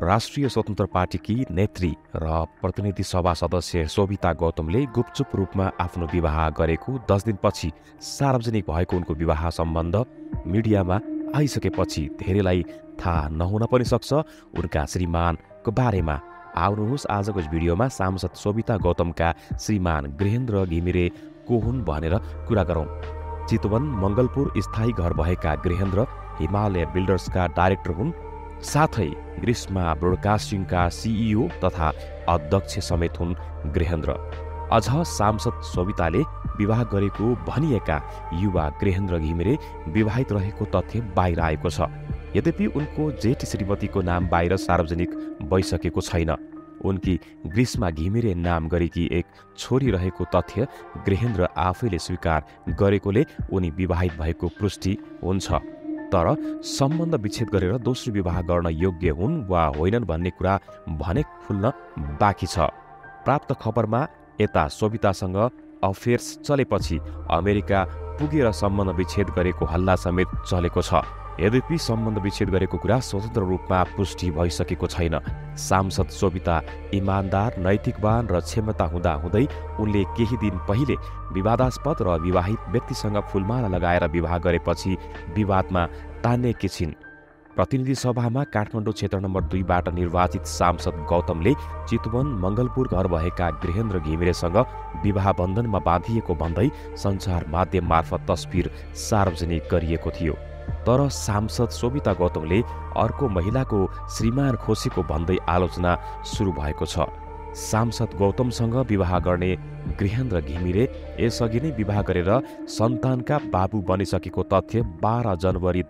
राष्ट्रिय स्वतन्त्र पार्टीकी नेत्री र प्रतिनिधि सभा सदस्य शोभिता गौतमले गुपचुप रूपमा आफ्नो विवाह गरेको 10 दिनपछि सार्वजनिक भएको उनको विवाह सम्बन्ध मिडियामा आइसकेपछि धेरैलाई थाहा नहुन पनि सक्छ। उनका श्रीमानको बारेमा आउनुहोस् आजको यस भिडियोमा सांसद शोभिता गौतमका श्रीमान गृहेन्द्र घिमिरे को हुन् भनेर कुरा गरौँ। चितवन मङ्गलपुर स्थायी घर भएका गृहेन्द्र हिमालय बिल्डर्सका डाइरेक्टर हुन्। साथै ग्रीष्मा ब्रोडकास्टिङका सिइओ तथा अध्यक्ष समेत हुन् गृहेन्द्र। अझ सांसद शोभिताले विवाह गरेको भनिएका युवा गृहेन्द्र घिमिरे विवाहित रहेको तथ्य बाहिर आएको छ। यद्यपि उनको जेठ श्रीमतीको नाम बाहिर सार्वजनिक भइसकेको छैन। उनकी ग्रीष्मा घिमिरे नाम गरेकी एक छोरी रहेको तथ्य गृहेन्द्र आफैले स्वीकार गरेकोले उनी विवाहित भएको पुष्टि हुन्छ। तर सम्बन्ध विच्छेद गरेर दोस्रो विवाह गर्न योग्य हुन् वा होइनन् भन्ने कुरा भने खुल्न बाँकी छ। प्राप्त खबरमा यता शोभितासँग अफेयर्स चलेपछि अमेरिका पुगेर सम्बन्ध विच्छेद गरेको हल्ला समेत चलेको छ। यद्यपि सम्बन्ध विच्छेद गरेको कुरा स्वतन्त्र रूपमा पुष्टि भइसकेको छैन। सांसद शोभिता इमान्दार, नैतिकवान र क्षमता हुँदाहुँदै उनले केही दिन पहिले विवादास्पद र विवाहित व्यक्तिसँग फुलमाला लगाएर विवाह गरेपछि विवादमा तानेकी छिन्। प्रतिनिधि सभामा काठमाडौँ क्षेत्र नम्बर 2 बाट निर्वाचित सांसद गौतमले चितवन मङ्गलपुर घर भएका गृहेन्द्र घिमिरेसँग विवाह बन्धनमा बाँधिएको भन्दै सञ्चार माध्यम मार्फत तस्बिर सार्वजनिक गरिएको थियो। तर सांसद शोभिता गौतमले अर्को महिलाको श्रीमान खोसेको भन्दै आलोचना सुरु भएको छ। सांसद गौतमसँग विवाह गर्ने गृहेन्द्र घिमिरे यसअघि नै विवाह गरेर सन्तानका बाबु बनिसकेको तथ्य 12 जनवरी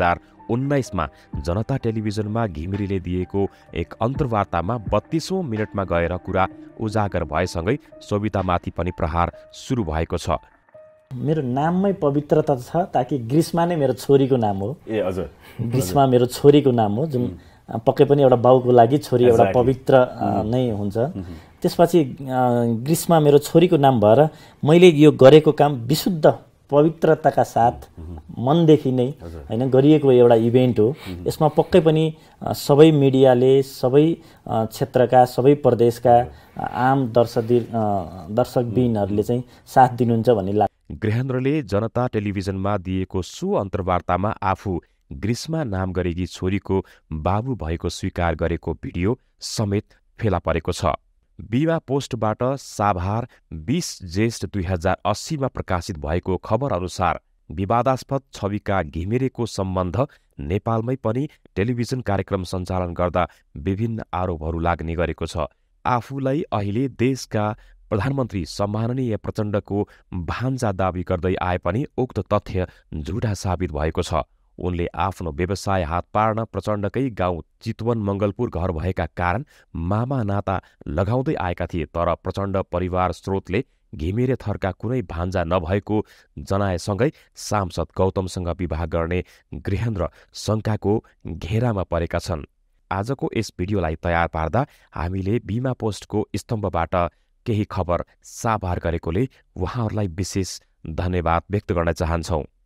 2019 मा जनता टेलिभिजनमा घिमिरेले दिएको एक अन्तर्वार्तामा 32औं मिनटमा गएर कुरा उजागर भएसँगै शोभितामाथि पनि प्रहार सुरु भएको छ। मेरो नाममै पवित्रता छ, ताकि ग्रीष्मा नै मेरो छोरीको नाम हो। हजुर, ग्रीष्मा मेरो छोरीको नाम हो, जुन पक्कै पनि एउटा बाउको लागि छोरी एउटा पवित्र नै हुन्छ। त्यसपछि ग्रीष्मा मेरो छोरीको नाम भएर मैले यो गरेको काम विशुद्ध पवित्रताका साथ मनदेखि नै हैन गरिएको एउटा इभेन्ट हो। यसमा पक्कै पनि सबै मिडियाले, सबै क्षेत्रका, सबै प्रदेशका आम दर्शकबिनहरूले चाहिँ साथ दिनुहुन्छ भन्ने लाग्छ। गृहेन्द्रले जनता टेलिभिजनमा दिएको सो अन्तर्वार्तामा आफू ग्रीष्मा नाम गरेकी छोरीको बाबु भएको स्वीकार गरेको भिडियो समेत फेला परेको छ। विवाह पोस्टबाट साभार 20 ज्येष्ठ 2080 मा प्रकाशित भएको खबर अनुसार विवादास्पद छविका घिमिरेको सम्बन्ध नेपालमै पनि टेलिभिजन कार्यक्रम सञ्चालन गर्दा विभिन्न आरोपहरू लाग्ने गरेको छ। आफूलाई अहिले देशका प्रधानमन्त्री सम्माननीय प्रचण्डको भान्जा दाबी गर्दै आए पनि उक्त तथ्य झुटा साबित भएको छ। उनले आफ्नो व्यवसाय हात पार्न प्रचण्डकै गाउँ चितवन मङ्गलपुर घर भएका कारण मामा नाता लगाउँदै आएका थिए। तर प्रचण्ड परिवार स्रोतले घिमिरे थरका कुनै भान्जा नभएको जनाएसँगै सांसद गौतमसँग विवाह गर्ने गृहेन्द्र शङ्काको घेरामा परेका छन्। आजको यस भिडियोलाई तयार पार्दा हामीले बीमा पोस्टको स्तम्भबाट केही खबर साभार गरेकोले उहाँहरूलाई विशेष धन्यवाद व्यक्त गर्न चाहन्छौँ।